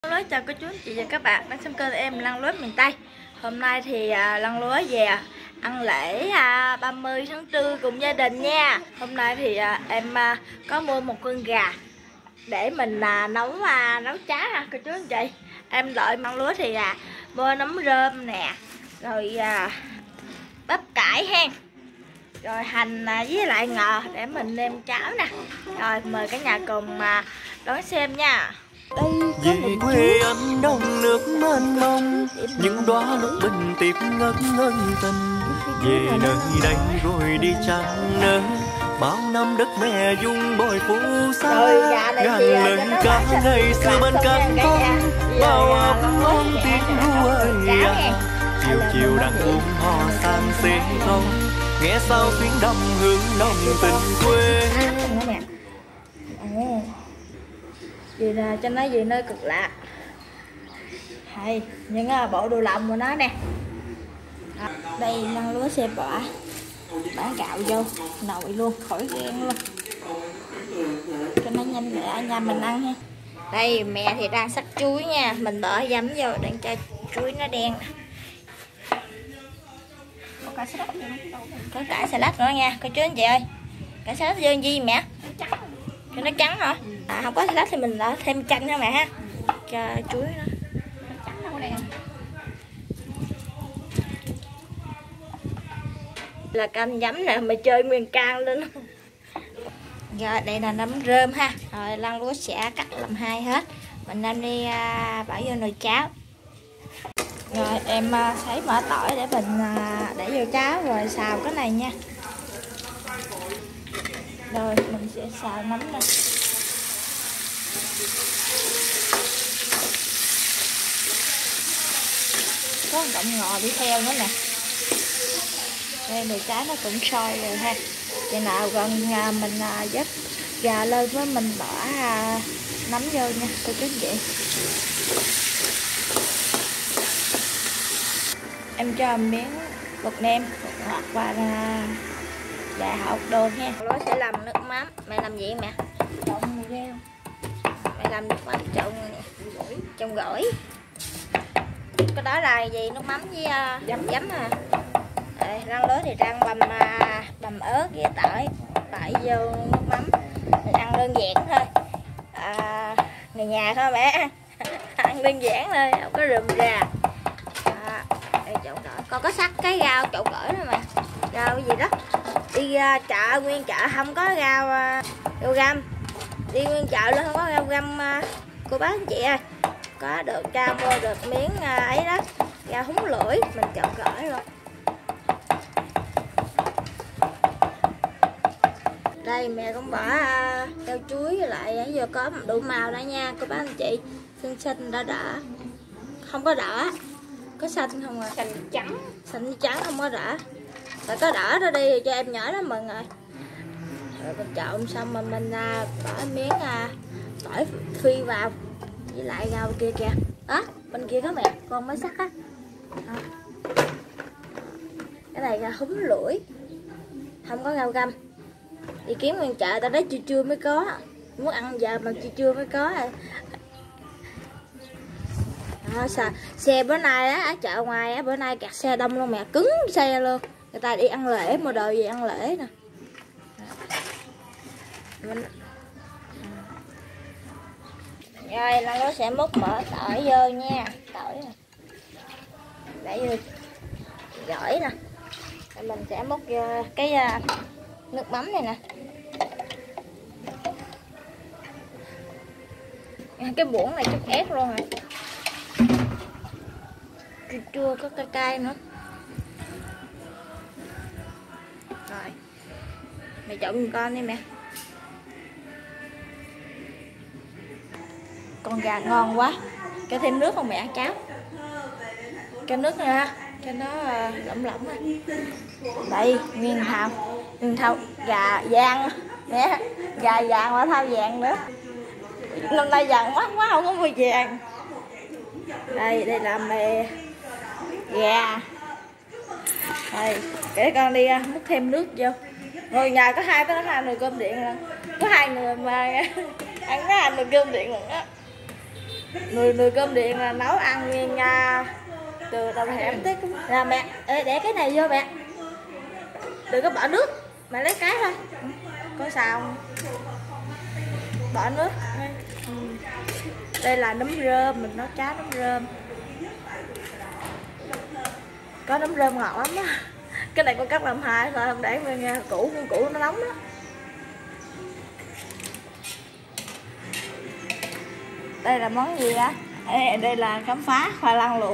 Hello, chào cô chú anh chị và các bạn đang xem kênh em Lăn Lối Miền Tây. Hôm nay thì Lăn Lối về ăn lễ 30 tháng 4 cùng gia đình nha. Hôm nay thì em có mua một con gà để mình nấu cháo ha cô chú anh chị. Em đợi Lăn Lối thì mua nấm rơm nè, rồi bắp cải hen, rồi hành với lại ngò để mình nêm cháo nè. Rồi mời cả nhà cùng đón xem nha. Về quê anh đông nước mênh mông, những đóa nước bình tiệp ngất ngân tình. Về nơi đây rồi đi chẳng nỡ, bao năm đất mẹ dung bồi phù sa. Ngàn lời ca ngày xưa bên cánh phong, bao ấm ôm tiếng ru ơi à. Chiều chiều đang uống hò sang xế không, nghe sao tiếng đầm hương nồng tình quê. Vì là cho nó về nơi cực lạ. Hay những bộ đồ lòng của nó nè. Đây Lăn Lối xe bỏ bán gạo vô nồi luôn, khỏi ghen luôn cho nó nhanh để nhà mình ăn ha. Đây mẹ thì đang sắc chuối nha, mình bỏ giấm vô đang cho chuối nó đen. Có cả salad nữa nha cô chú anh chị ơi. Cả salad vô gì mẹ? Cho nó trắng hả? Không có salad thì mình đã thêm chanh nha mẹ ha, cho chuối nó trắng đâu nè. Là canh giấm nè, mày chơi nguyên can lên. Rồi đây là nấm rơm ha. Rồi Lăn Lối sẽ cắt làm hai hết, mình đem đi bỏ vô nồi cháo. Rồi em sấy mỡ tỏi để mình để vô cháo rồi xào cái này nha. Rồi mình sẽ xào nấm nè. Có một cọng ngò đi theo nữa nè. Đây nồi cháo nó cũng sôi rồi ha. Vậy nào gần mình dứt gà lên với mình bỏ nấm vô nha cô chú anh chị. Em cho miếng bột nêm, bột ngọt và đại hột đồ nha. Nó sẽ làm nước mắm. Mẹ làm gì mẹ? Trộn rau. Mẹ làm nước mắm trộn gỏi. Cái đó là gì? Nước mắm với giấm à. Lăn Lối thì rang bằm ớt với tỏi vô nước mắm. Mình ăn đơn giản thôi. Người nhà thôi mẹ. Ăn đơn giản thôi, không có rườm rà. Đây trộn gỏi. Con có sắc cái rau trộn gỏi thôi mà. Rau cái gì đó. Đi chợ nguyên chợ không có rau găm. Đi nguyên chợ luôn không có rau găm cô bác anh chị ơi. Có được ra mua được miếng ấy đó, rau húng lưỡi mình trộn gỏi rồi. Đây mẹ cũng bỏ rau chuối với lại giờ có đủ màu đó nha cô bác anh chị. Xinh đỏ không có đỏ, có xanh không à, xanh trắng không có đỏ. Phải có đỏ đó đi cho em nhỏ nó mừng rồi. Rồi mình trộn xong mà mình bỏ miếng tỏi phi vào với lại rau kia kìa. Đó bên kia có mẹ con mới sắc á. Cái này là húng lưỡi, không có rau găm. Đi kiếm nguyên chợ tao đấy chưa mới có, muốn ăn giờ mà chưa mới có rồi. Xe bữa nay á ở chợ ngoài á, bữa nay kẹt xe đông luôn mẹ, cứng xe luôn. Người ta đi ăn lễ, mua đồ gì ăn lễ nè. Rồi Lăn Lối sẽ múc mỡ tỏi vô nha. Tỏi nè, để vô gỏi nè. Rồi mình sẽ múc vô cái nước mắm này nè. Cái muỗng này chút ép luôn rồi. Chua có cay cay nữa. Rồi mẹ trộn con đi mẹ. Con gà ngon quá. Cho thêm nước không mẹ ăn cháo? Cho nước nữa ha, cho nó lỏng lỏng ha. Đây nguyên thau gà vàng mẹ, gà vàng mà thau vàng nữa. Năm nay vàng quá không có mua vàng. Đây là mè gà. Đây để con đi múc thêm nước vô. Ngồi nhà có hai nồi cơm điện rồi. Có hai người mà ăn có hai nồi cơm điện rồi đó. nồi cơm điện là nấu ăn nguyên từ đầu hẻm tới là mẹ để cái này vô mẹ, đừng có bỏ nước, mẹ lấy cái thôi, có sao không? Bỏ nước. Đây là nấm rơm, mình nấu cháo nấm rơm, có nấm rơm ngọt lắm á. Cái này con cắt làm hai thôi, không để nguyên củ, con củ nó nóng đó. Đây là món gì á? Đây là khám phá khoai lang luộc.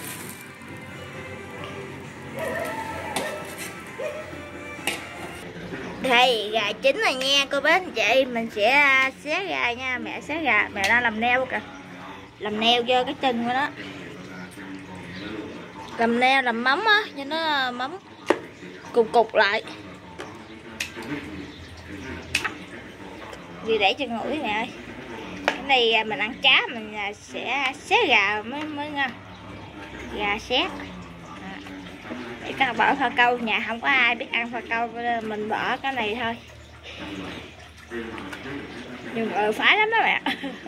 Đây gà chín rồi nha cô bác anh chị, mình sẽ xé gà nha, mẹ xé gà, mẹ đang làm neo kìa, làm neo vô cái chân của nó, làm neo làm mắm á, cho nó mắm cục cục lại. Vì để cho nguội nè ơi. Cái này mình ăn cá mình sẽ xé gà mới ngon, gà xé. Để các bỏ pha câu, nhà không có ai biết ăn pha câu mình bỏ cái này thôi. Nhưng phải lắm đó mẹ.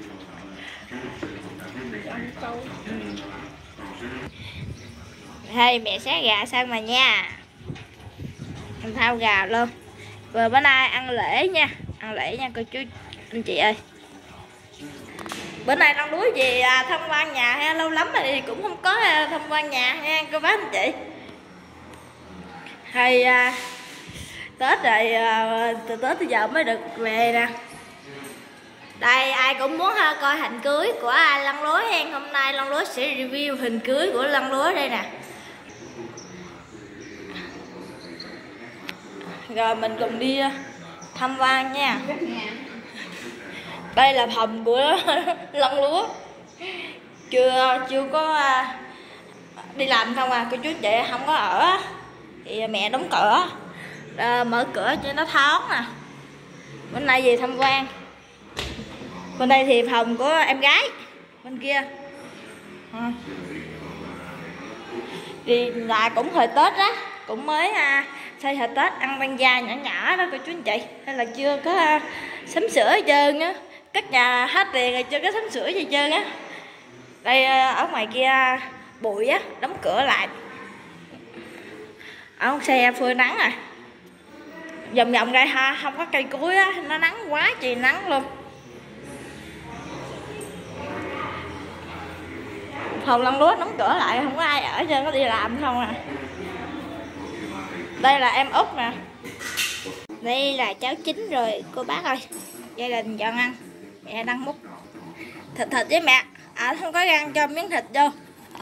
Đây mẹ xé gà xong rồi nha, mình thao gà luôn. Vừa bữa nay ăn lễ nha, ăn lễ nha cô chú anh chị ơi. Bữa nay Long Lúa về tham quan nhà ha, lâu lắm rồi thì cũng không có tham quan nhà nha cô bác anh chị. Hay Tết rồi, từ Tết tới giờ mới được về nè. Đây ai cũng muốn coi hình cưới của Long Lúa hen, hôm nay Long Lúa sẽ review hình cưới của Long Lúa đây nè. Rồi mình cùng đi tham quan nha. Đây là phòng của Long Lúa, chưa có đi làm không à cô chú chị, không có ở thì mẹ đóng cửa, mở cửa cho nó thoáng nè. Bên này về tham quan, bên đây thì phòng của em gái, bên kia thì là cũng thời Tết đó, cũng mới xây thời Tết ăn băng da nhỏ nhỏ đó cô chú anh chị, hay là chưa có sắm sửa hết trơn á, các nhà hết tiền rồi chưa có sắm sửa gì trơn á. Đây ở ngoài kia bụi á, đóng cửa lại, ở xe phơi nắng rồi, vòng vòng đây không có cây cối á, nó nắng quá trời nắng luôn. Phòng Long Lúa đóng cửa lại, không có ai ở cho nó đi làm không à. Đây là em Út nè, đây là cháo chín rồi cô bác ơi, gia đình chọn ăn. Mẹ đang múc thịt với mẹ, không có rang cho miếng thịt vô.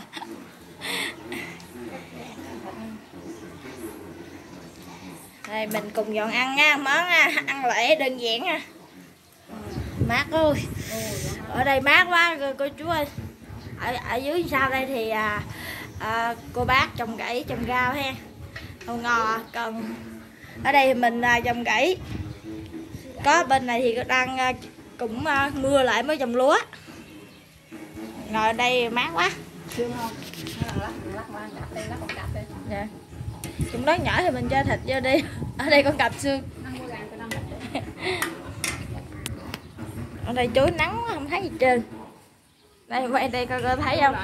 Đây mình cùng dọn ăn nha, món ăn lễ đơn giản nha. Mát ơi, ở đây mát quá cô chú ơi. Ở dưới sau đây thì cô bác trồng cải trồng rau ha, hầu ngò. Còn ở đây mình trồng cải, có bên này thì đang cũng mưa lại mới trồng lúa. Ngồi ở đây mát quá. Dạ. Chúng đó nhỏ thì mình cho thịt vô đi. Ở đây con cặp xương. Ở đây chối nắng quá, không thấy gì trơn. Đây quay đây coi thấy không?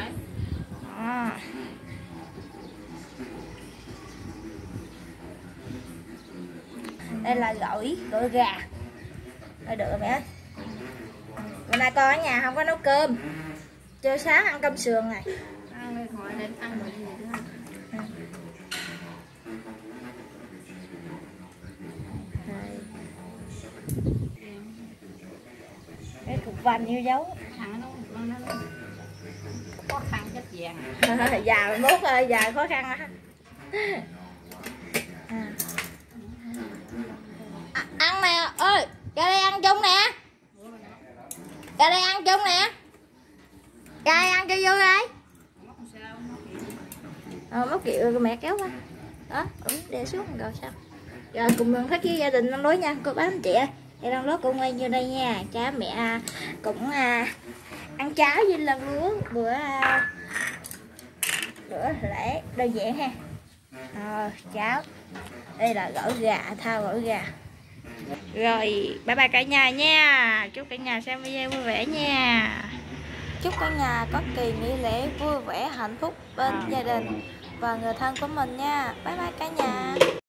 Đây là gỏi gà. Đây được rồi mẹ ơi. Bữa nay con ở nhà không có nấu cơm, trưa sáng ăn cơm sườn này. Cái cục vành yêu dấu. Khó khăn chết vàng. Già mốt ơi, già khó khăn á. Ăn nè ơi, ra đây ăn chung nè. Ra đây ăn chung nè. Ra đây ăn cho vui đây. Móc kiệu mẹ kéo qua. Đó, để xuống rồi sao. Rồi cùng thưởng thức với gia đình Long Lúa nha cô bác anh chị ơi. Thì Long Lúa cũng quay như đây nha. Cha mẹ cũng ăn cháo với Long Lúa bữa lễ đơn giản ha. Cháo. Đây là gỏi gà, thao gỏi gà. Rồi bye bye cả nhà nha, chúc cả nhà xem video vui vẻ nha. Chúc cả nhà có kỳ nghỉ lễ vui vẻ hạnh phúc bên gia đình và người thân của mình nha. Bye bye cả nhà.